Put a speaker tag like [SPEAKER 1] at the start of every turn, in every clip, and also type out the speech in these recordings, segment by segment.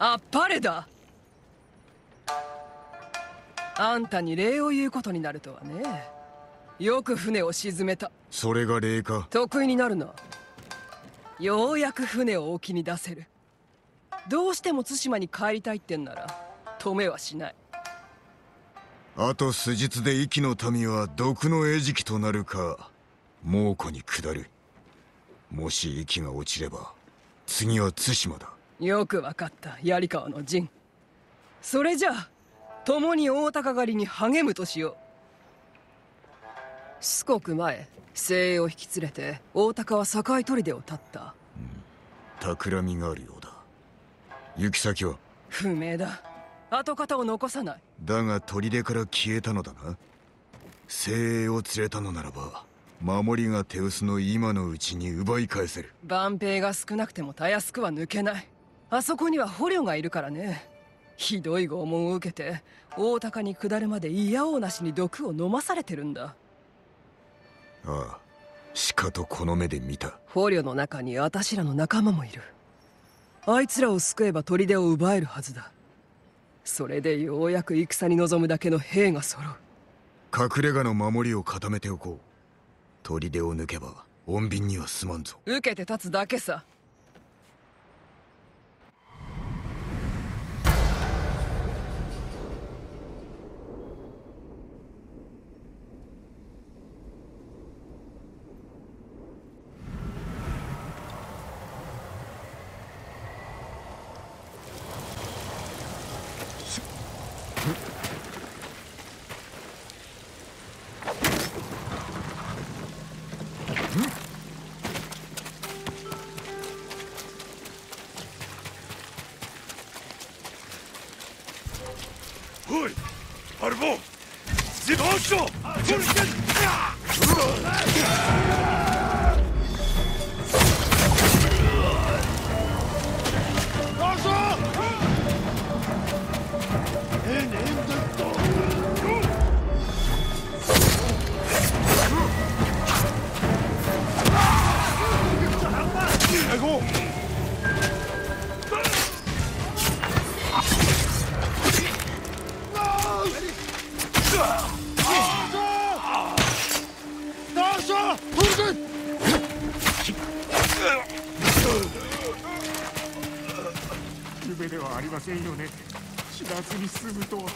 [SPEAKER 1] あっぱれだ。あんたに礼を言うことになるとはね。よく船を沈めた。
[SPEAKER 2] それが礼か。
[SPEAKER 1] 得意になるな。ようやく船を沖に出せる。どうしても対馬に帰りたいってんなら止めはしない。
[SPEAKER 2] あと数日で壱岐の民は毒の餌食となるか猛虎に下る。もし壱岐が落ちれば次は対馬だ。
[SPEAKER 1] よくわかった、槍川の陣。それじゃあ共に大鷹狩りに励むとしよう。四国前、精鋭を引き連れて大鷹は境砦を立った。
[SPEAKER 2] 企みがあるようだ。行き先は
[SPEAKER 1] 不明だ。跡形を残さない。
[SPEAKER 2] だが砦から消えたのだな。精鋭を連れたのならば守りが手薄の今のうちに奪い返せる。
[SPEAKER 1] 万兵が少なくてもたやすくは抜けない。あそこには捕虜がいるからね。ひどい拷問を受けて大鷹に下るまでいやおうなしに毒を飲まされてるんだ。
[SPEAKER 2] ああ、しかとこの目で見た。
[SPEAKER 1] 捕虜の中に私らの仲間もいる。あいつらを救えば砦を奪えるはずだ。それでようやく戦に臨むだけの兵が揃う。
[SPEAKER 2] 隠れ家の守りを固めておこう。砦を抜けば穏便にはすまんぞ。
[SPEAKER 1] 受けて立つだけさ。
[SPEAKER 3] おい、アルボン、自爆しろ！
[SPEAKER 4] 夢ではありませんよね。知らずに済むとは。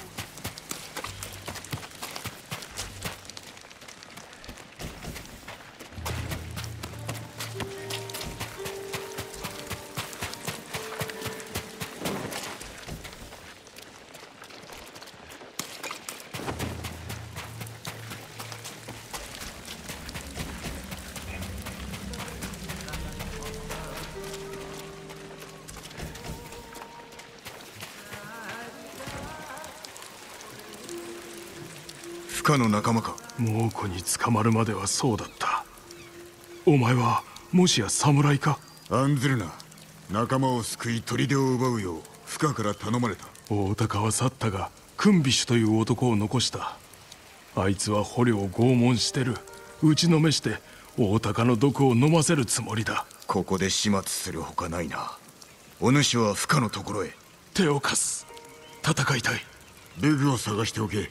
[SPEAKER 2] 不可の仲間か。
[SPEAKER 4] 猛虎に捕まるまではそうだった。お前はもしや侍か。
[SPEAKER 2] 案ずるな。仲間を救い砦を奪うよう不可から頼まれた。
[SPEAKER 4] 大鷹は去ったがクンビシュという男を残した。あいつは捕虜を拷問してる。打ちのめして大鷹の毒を飲ませるつもりだ。
[SPEAKER 2] ここで始末するほかないな。お主は不可のところへ。
[SPEAKER 4] 手を貸す。戦いたい。
[SPEAKER 2] 武具を探しておけ。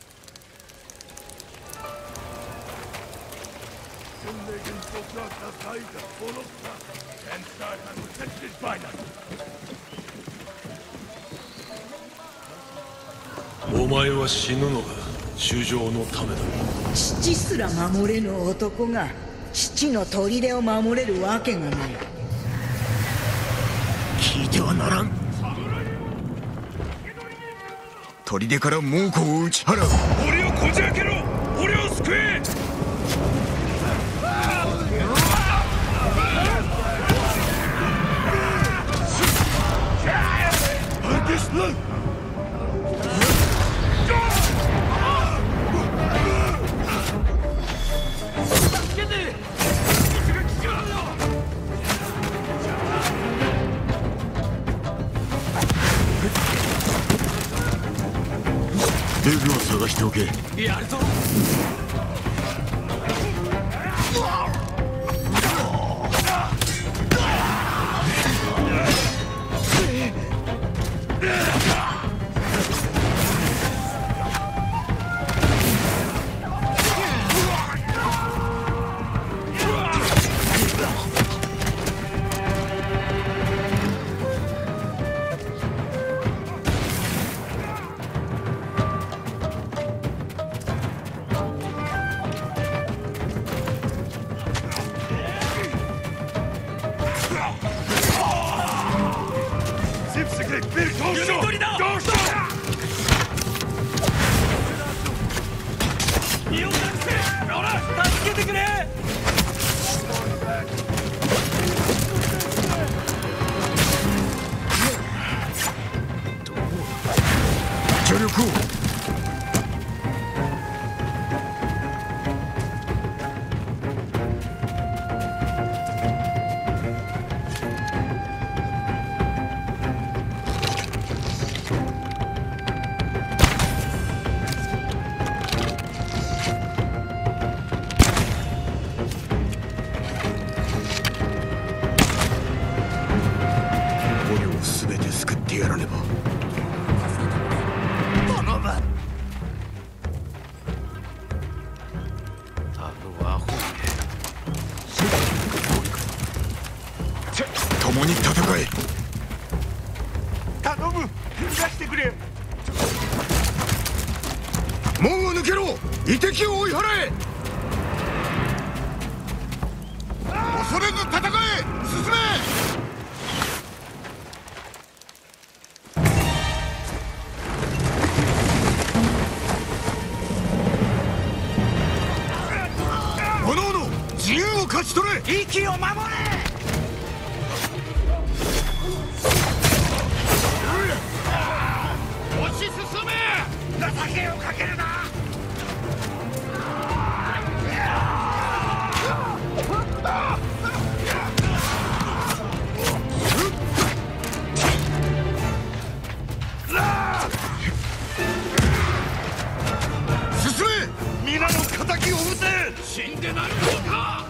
[SPEAKER 3] お前は死ぬのが衆生のためだ。
[SPEAKER 5] 父すら守れぬ男が父の砦を守れるわけがない。
[SPEAKER 2] 聞いてはならん。砦から猛虎を打ち払う。
[SPEAKER 3] 俺をこじ開けろ。俺を救え。
[SPEAKER 2] 武具を探しておけ。
[SPEAKER 1] やるぞ。
[SPEAKER 2] 共に戦え。
[SPEAKER 3] 頼む、逃がしてくれ。
[SPEAKER 2] 門を抜けろ。遺敵を追い払え。恐れず戦え。進め。おのおの自由を勝ち取れ。
[SPEAKER 3] 息を守れ。押し進め。情けをかけるな。
[SPEAKER 2] 進め。
[SPEAKER 3] 皆の敵を討て。死んでないのか。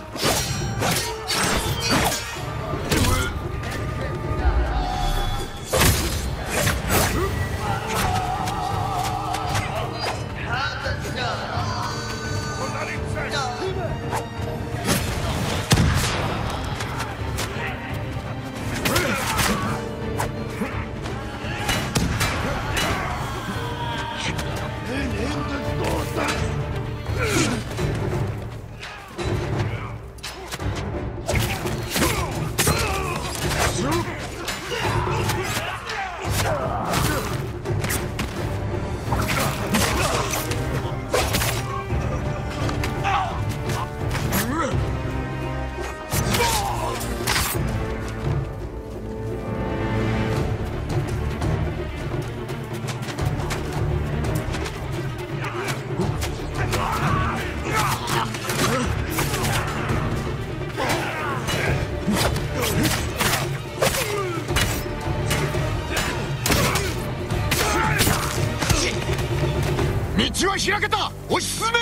[SPEAKER 2] 道は開けた。押し進め。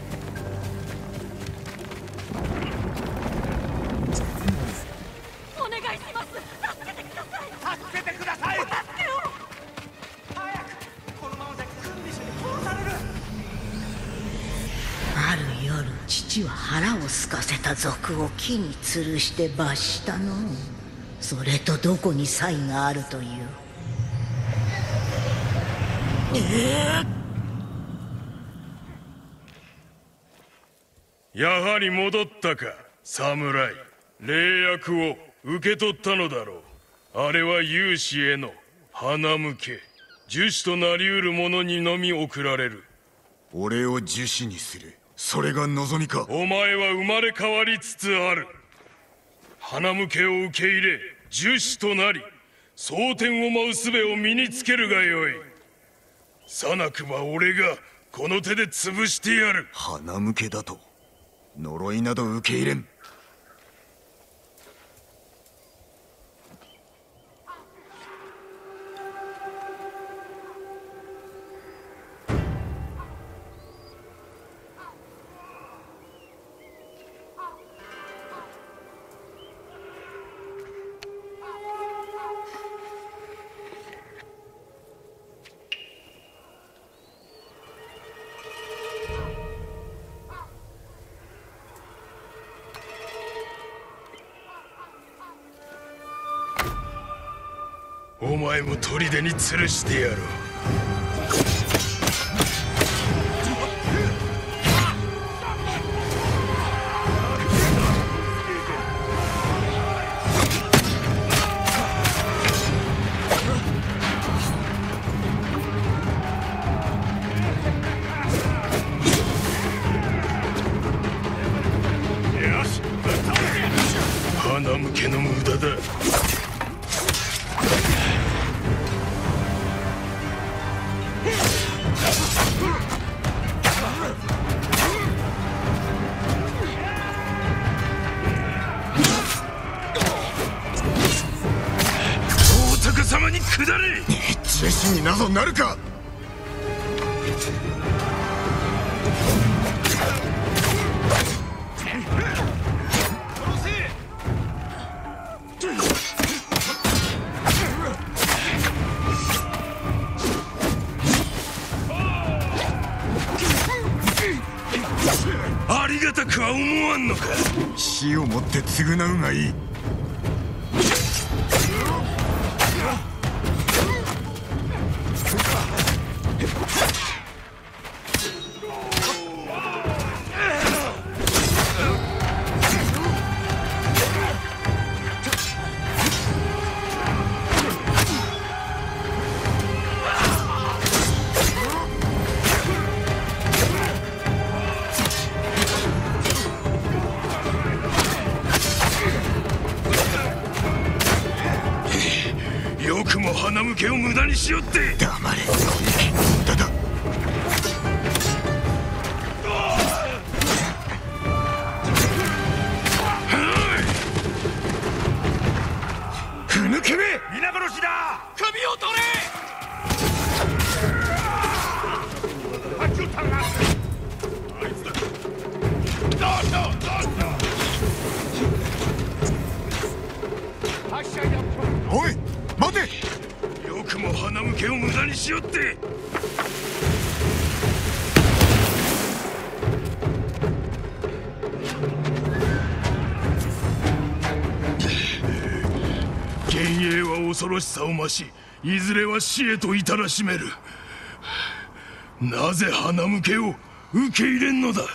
[SPEAKER 6] お願いします。助けてください。
[SPEAKER 3] 助けてください。
[SPEAKER 6] お助けを。
[SPEAKER 3] 早く。このままじゃクンビシュに殺される。
[SPEAKER 5] ある夜父は腹を空かせた賊を木に吊るして罰したの。それとどこに差異があるという。
[SPEAKER 4] やはり戻ったか、侍。礼約を受け取ったのだろう。あれは勇士への花向け。樹士となりうる者にのみ贈られる。
[SPEAKER 2] 俺を樹士にする。それが望みか。
[SPEAKER 4] お前は生まれ変わりつつある。花向けを受け入れ、樹士となり、蒼天を舞う術を身につけるがよい。さなくば俺がこの手で潰してやる。
[SPEAKER 2] 花向けだと呪いなど受け入れん。
[SPEAKER 4] お前も砦に吊るしてやろう。
[SPEAKER 3] よし、ぶっ倒せ。
[SPEAKER 4] 花向けの無駄だ。大高様に下れ。
[SPEAKER 2] ジェシになぞなるか。
[SPEAKER 4] ありがたくは思わんのか。
[SPEAKER 2] 死をもって償うがいい。
[SPEAKER 4] も花向けを無駄にしよって。
[SPEAKER 2] 黙れ。だだ。ふぬけめ。
[SPEAKER 3] 皆殺しだ。
[SPEAKER 4] 首を取れ。
[SPEAKER 3] 発球探す。あいつだ。どう発射や。
[SPEAKER 2] おい待て。
[SPEAKER 4] よくも花向けを無駄にしよって。幻影は恐ろしさを増し、いずれは死へと至らしめる。なぜ花向けを受け入れんのだ。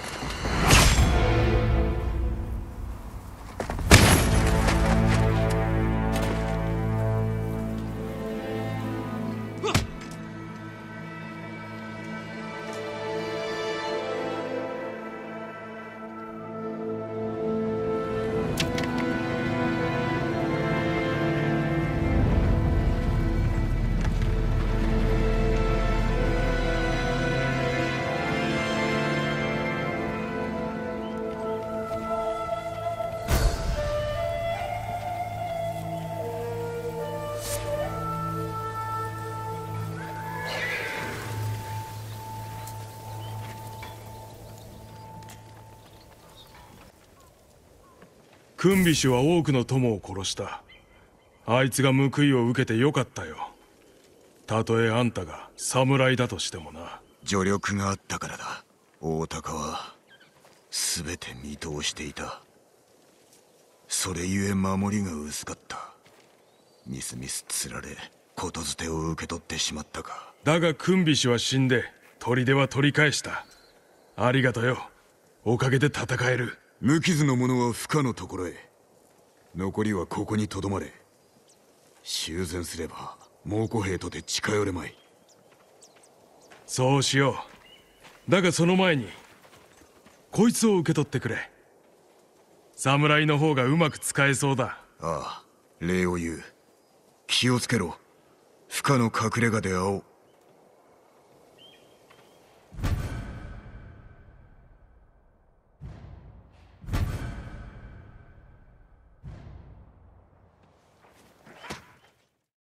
[SPEAKER 4] クンビシュは多くの友を殺した。あいつが報いを受けてよかったよ。たとえあんたが侍だとしてもな。
[SPEAKER 2] 助力があったからだ。大高は全て見通していた。それゆえ守りが薄かった。みすみすつられことづてを受け取ってしまったか。
[SPEAKER 4] だがクンビシュは死んで砦は取り返した。ありがとよ。おかげで戦える。
[SPEAKER 2] 無傷の者は不可のところへ。残りはここにとどまれ。修繕すれば猛虎兵とて近寄れまい。
[SPEAKER 4] そうしよう。だがその前にこいつを受け取ってくれ。侍の方がうまく使えそうだ。
[SPEAKER 2] ああ、礼を言う。気をつけろ。不可の隠れ家で会おう。